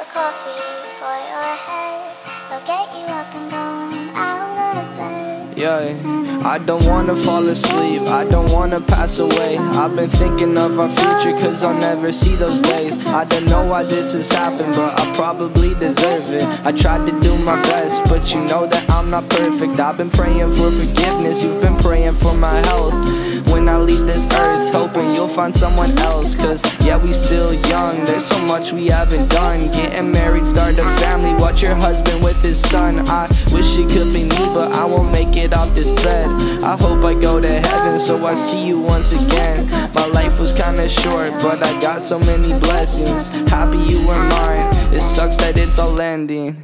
of coffee for your head. I'll get you up and going out of bed. Yeah, I don't wanna fall asleep, I don't wanna pass away. I've been thinking of our future, cause I'll never see those days. I don't know why this has happened, but I probably deserve it. I tried to do my best, but you know that I'm not perfect. I've been praying for forgiveness, you've been praying for my health. When I leave this earth, hoping you'll find someone else. Cause yeah, we still young, there's so much we haven't done. Getting married, start a family, watch your husband with his son. I wish it could be me, but I won't make it off this bed. I hope I go to heaven, so I see you once again. My life was kinda short, but I got so many blessings. Happy you were mine, it sucks that it's all ending.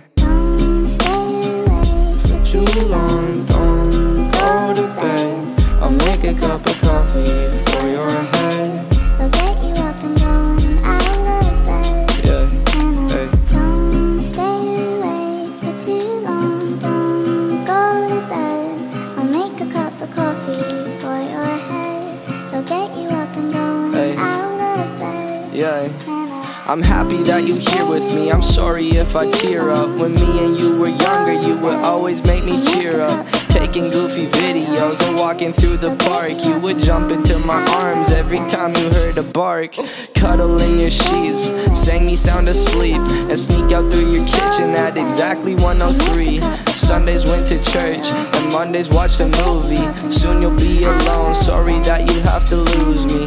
For too long, don't go to bed. I'll make a cup of coffee for your head. I'll get you up and going out of bed. Yeah, hey. Don't stay awake for too long. Don't go to bed. I'll make a cup of coffee for your head. I'll get you up and going out of bed. Yeah. I'm happy that you're here with me, I'm sorry if I tear up. When me and you were younger, you would always make me cheer up. Taking goofy videos and walking through the park, you would jump into my arms every time you heard a bark. Cuddle in your sheets, sang me sound asleep, and sneak out through your kitchen at exactly 1:03. Sundays went to church, and Mondays watched a movie. Soon you'll be alone, sorry that you have to lose me.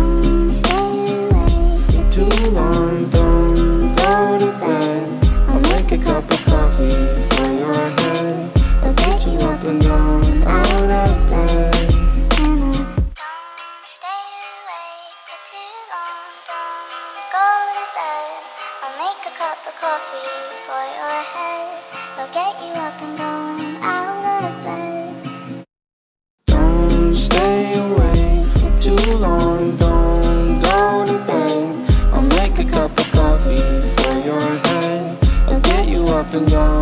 Too long, don't go to bed. I'll make a cup of coffee for your head. I'll get you up and going out of bed. Don't stay awake for too long. Don't go to bed. I'll make a cup of coffee for your head. I'll get you up and going out of bed. Don't stay awake for too long. Don't go to bed. I'll make a cup of coffee for your head. I'll get you up and going